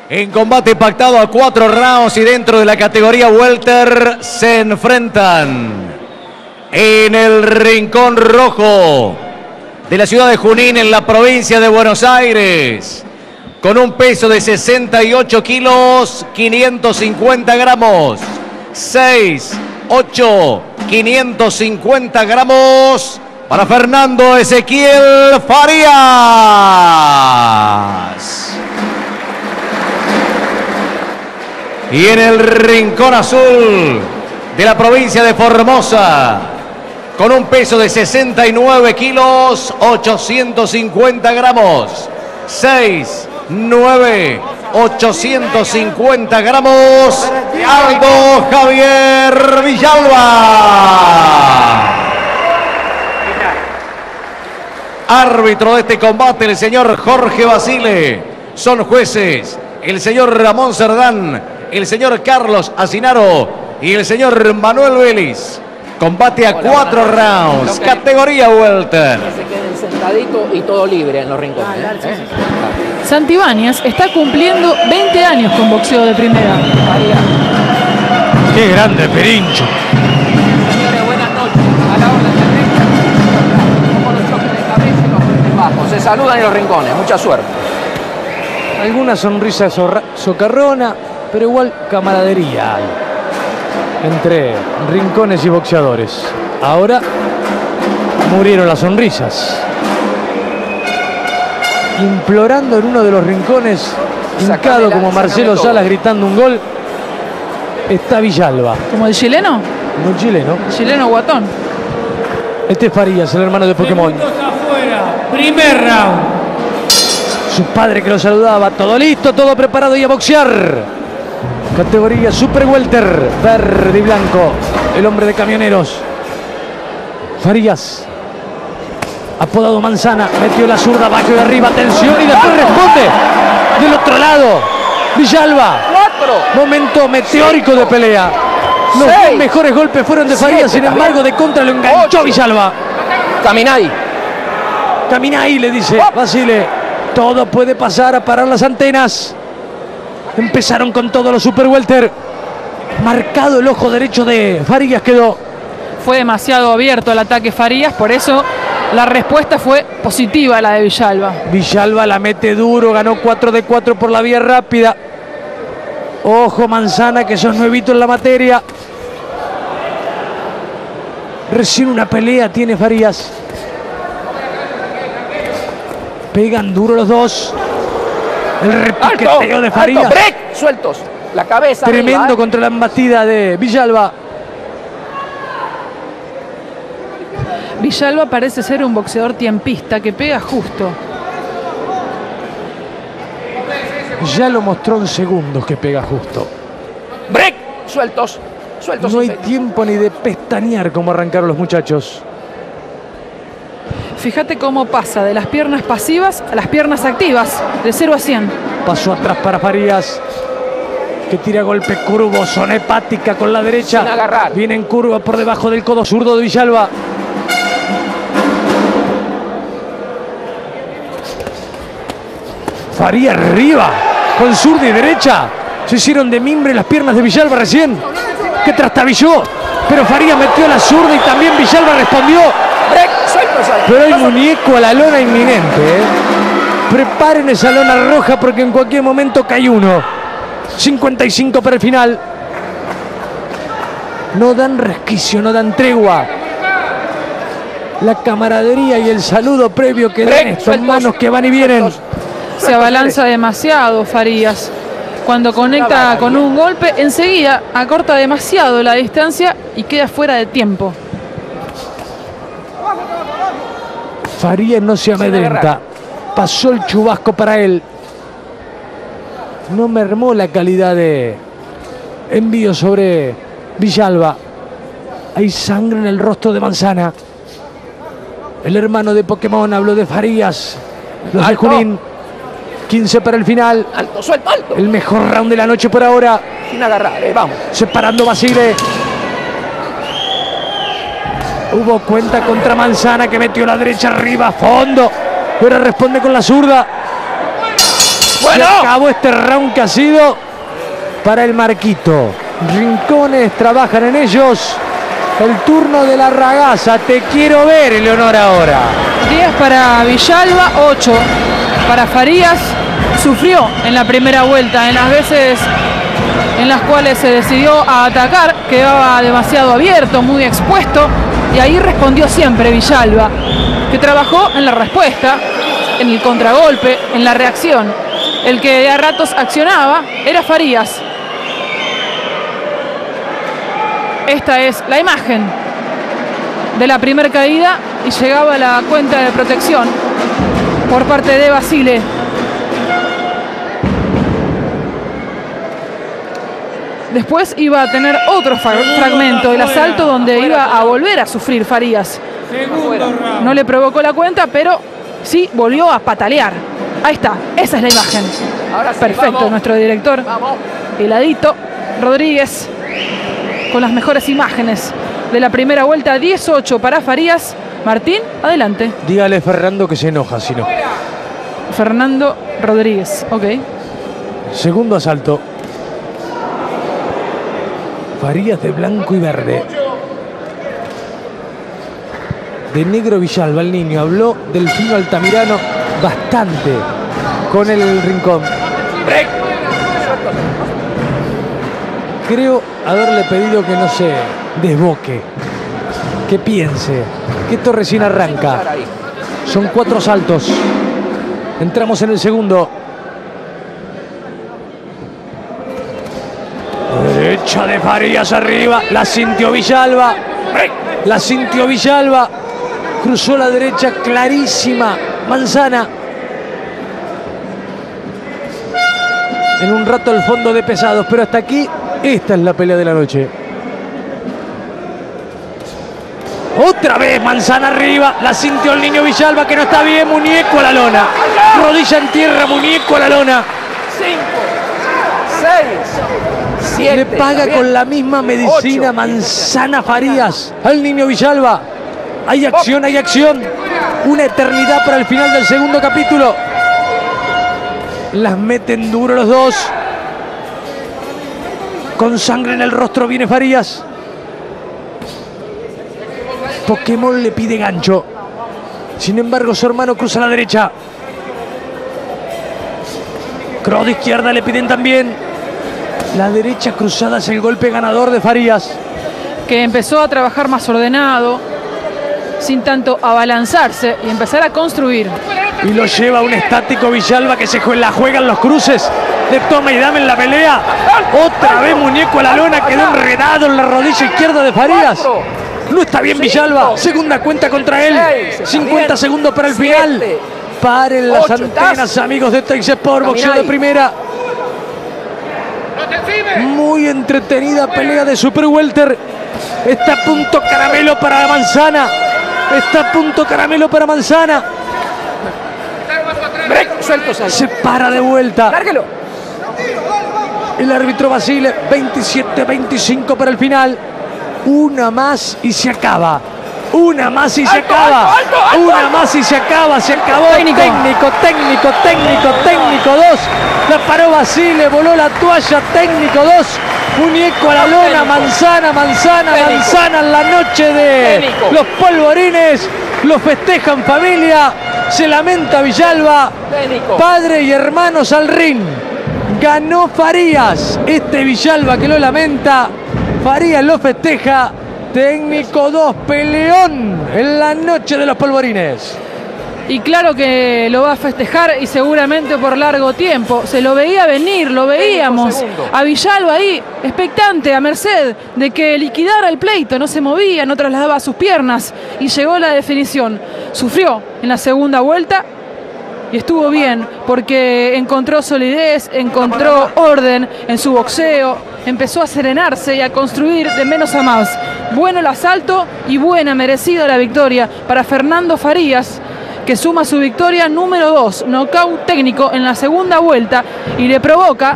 En combate pactado a 4 rounds y dentro de la categoría welter se enfrentan en el rincón rojo de la ciudad de Junín, en la provincia de Buenos Aires, con un peso de 68 kilos, 550 gramos. 6, 8, 550 gramos para Fernando Ezequiel Farías. Y en el rincón azul de la provincia de Formosa, con un peso de 69 kilos, 850 gramos. 6, 9, 850 gramos, Aldo Javier Villalba. Árbitro de este combate, el señor Jorge Basile. Son jueces el señor Ramón Cerdán, el señor Carlos Asinaro y el señor Manuel Vélez. Combate a 4 rounds, categoría welter. Que se queden sentaditos y todo libre en los rincones. Santibáñez está cumpliendo 20 años con boxeo de primera. ¡Qué grande, Perincho! Señores, buenas noches. A la orden del ring. Como los choques de cabeza y los golpes bajos. Se saludan en los rincones. Mucha suerte. Alguna sonrisa socarrona, pero igual camaradería hay entre rincones y boxeadores. Ahora murieron las sonrisas. Implorando en uno de los rincones, hincado como Marcelo Salas gritando un gol, está Villalba. ¿Como el chileno? Como el chileno. El chileno guatón. Este es Farías, el hermano de Pokémon. Afuera. Primer round. Su padre que lo saludaba. Todo listo, todo preparado y a boxear. Categoría Super Welter, verde y blanco. El hombre de Camioneros. Farías, apodado Manzana, metió la zurda abajo y arriba, atención, y después responde del otro lado. Villalba, 4. momento meteórico de pelea. Los 2 mejores golpes fueron de Farías, sin embargo de contra lo enganchó Villalba. Camina ahí. Camina ahí, le dice Basile. Todo puede pasar, a parar las antenas. Empezaron con todos los Super Welter. Marcado el ojo derecho de Farías quedó. Fue demasiado abierto el ataque Farías, por eso la respuesta fue positiva, la de Villalba. Villalba la mete duro, ganó 4 de 4 por la vía rápida. Ojo Manzana, que sos nuevito en la materia. Recién una pelea tiene Farías. Pegan duro los dos. El repiqueteo de Farías. Alto, break, sueltos. La cabeza. Tremendo arriba, contra la embatida de Villalba. Villalba parece ser un boxeador tiempista que pega justo. Ya lo mostró en segundos que pega justo. Break, sueltos. Sueltos. No hay tiempo ni de pestañear como arrancaron los muchachos. Fíjate cómo pasa de las piernas pasivas a las piernas activas, de 0 a 100. Paso atrás para Farías, que tira golpe curvo, zona hepática con la derecha. Sin agarrar. Viene en curva por debajo del codo zurdo de Villalba. Farías arriba, con zurda y derecha. Se hicieron de mimbre las piernas de Villalba recién, que trastabilló. Pero Farías metió la zurda y también Villalba respondió. Break, sueltos. Pero hay muñeco a la lona inminente, ¿eh? Preparen esa lona roja porque en cualquier momento cae uno. 55 para el final. No dan resquicio, no dan tregua. La camaradería y el saludo previo que dan estos manos que van y vienen. Se abalanza demasiado Farías. Cuando conecta con un golpe, enseguida acorta demasiado la distancia y queda fuera de tiempo. Farías no se amedrenta. Pasó el chubasco para él. No mermó la calidad de envío sobre Villalba. Hay sangre en el rostro de Manzana. El hermano de Pokémon habló de Farías. Los de Junín. 15 para el final. Alto, suelto, alto. El mejor round de la noche por ahora. Sin agarrar, vamos. Separando Basile. Hubo cuenta contra Manzana que metió la derecha arriba, fondo. Ahora responde con la zurda. Se acabó este round que ha sido para el Marquito. Rincones trabajan en ellos. El turno de la ragaza. Te quiero ver, Eleonor, ahora. 10 para Villalba, 8 para Farías. Sufrió en la primera vuelta, en las veces en las cuales se decidió a atacar, quedaba demasiado abierto, muy expuesto, y ahí respondió siempre Villalba, que trabajó en la respuesta, en el contragolpe, en la reacción. El que a ratos accionaba era Farías. Esta es la imagen de la primera caída y llegaba la cuenta de protección por parte de Basile. Después iba a tener otro fragmento, el asalto donde iba a volver a sufrir Farías. No le provocó la cuenta, pero sí volvió a patalear. Ahí está, esa es la imagen. Ahora sí, Perfecto, vamos. nuestro director. Vamos. Heladito Rodríguez con las mejores imágenes de la primera vuelta. 18 para Farías. Martín, adelante. Dígale Fernando que se enoja, si no. Fernando Rodríguez, ok. Segundo asalto. Farías de blanco y verde. De negro Villalba, el niño. Habló del fino Altamirano bastante con el Rincón. Creo haberle pedido que no se desboque, que piense, que esto recién arranca. Son 4 saltos. Entramos en el segundo. Derecha de Farías arriba. La sintió Villalba. La sintió Villalba. Cruzó la derecha clarísima. Manzana. En un rato el fondo de pesados. Pero hasta aquí, esta es la pelea de la noche. Otra vez Manzana arriba. La sintió el niño Villalba, que no está bien. Muñeco a la lona. Rodilla en tierra. Muñeco a la lona. 5, 6, 7. Le paga con la misma medicina Manzana Farías al niño Villalba. Hay acción, hay acción. Una eternidad para el final del segundo capítulo. Las meten duro los dos. Con sangre en el rostro viene Farías. Pokémon le pide gancho. Sin embargo, su hermano cruza a la derecha. Cross de izquierda le piden también. La derecha cruzada es el golpe ganador de Farías. Que empezó a trabajar más ordenado, sin tanto abalanzarse y empezar a construir. Y lo lleva un estático Villalba que se la juega en los cruces. De toma y dame en la pelea. Otra vez muñeco a la lona. Quedó enredado en la rodilla izquierda de Farías. No está bien Villalba. Segunda cuenta contra él. 50 segundos para el final. Paren las antenas, amigos de Tex Sport. Boxeo de primera. Muy entretenida pelea de Super Welter. Está a punto caramelo para Manzana. Está a punto caramelo para Manzana. Se para de vuelta. Lárguelo. El árbitro Basile. 27-25 para el final. Una más y se acaba. Una más y se acaba. Una más y se acaba. Se acabó. Técnico. Técnico 2. La paró Basile. Voló la toalla. Técnico 2. Muñeco a la lona. Manzana en la noche de los polvorines. Lo festejan familia. Se lamenta Villalba. Padre y hermanos al ring. Ganó Farías. Este Villalba que lo lamenta. Farías lo festeja. Técnico 2, peleón en la noche de los polvorines. Y claro que lo va a festejar y seguramente por largo tiempo. Se lo veía venir, lo veíamos. A Villalba ahí, expectante, a merced de que liquidara el pleito. No se movía, no trasladaba sus piernas. Y llegó la definición. Sufrió en la segunda vuelta. Y estuvo bien porque encontró solidez, encontró orden en su boxeo, empezó a serenarse y a construir de menos a más. Bueno el asalto y buena, merecida la victoria para Fernando Farías, que suma su victoria número 2, nocaut técnico en la segunda vuelta y le provoca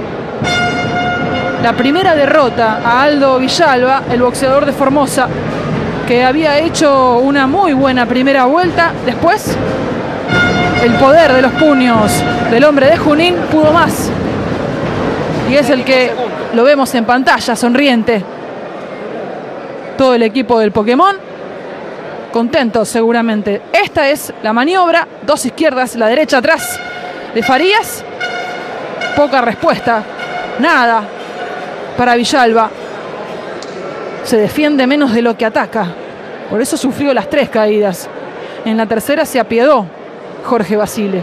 la primera derrota a Aldo Villalba, el boxeador de Formosa, que había hecho una muy buena primera vuelta. Después el poder de los puños del hombre de Junín pudo más. Y es el que lo vemos en pantalla, sonriente. Todo el equipo del Pokémon, contentos seguramente. Esta es la maniobra, 2 izquierdas, la derecha atrás de Farías. Poca respuesta, nada para Villalba. Se defiende menos de lo que ataca. Por eso sufrió las 3 caídas. En la tercera se apiadó Jorge Basile.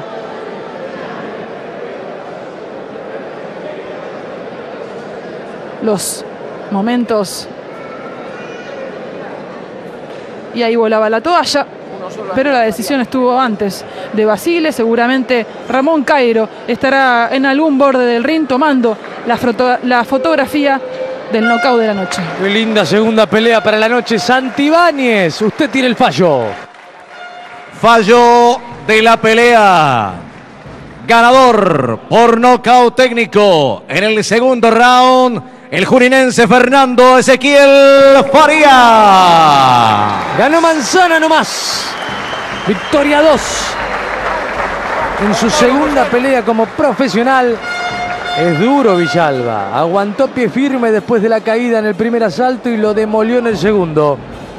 Los momentos. Y ahí volaba la toalla. Pero la decisión estuvo antes de Basile. Seguramente Ramón Cairo estará en algún borde del ring tomando la fotografía del knockout de la noche. Qué linda segunda pelea para la noche. Santibáñez, usted tiene el fallo. Fallo de la pelea. Ganador por nocaut técnico en el segundo round, el juninense Fernando Ezequiel Farías. Ganó Manzana nomás. Victoria 2. En su segunda pelea como profesional. Es duro Villalba. Aguantó pie firme después de la caída en el primer asalto y lo demolió en el segundo.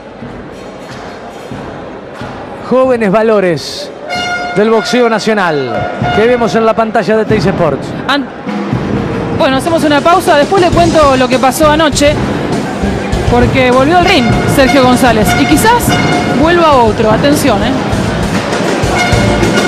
Jóvenes valores del boxeo nacional que vemos en la pantalla de Teis Sports. Bueno, hacemos una pausa. Después le cuento lo que pasó anoche. Porque volvió al ring Sergio González. Y quizás vuelva otro. Atención,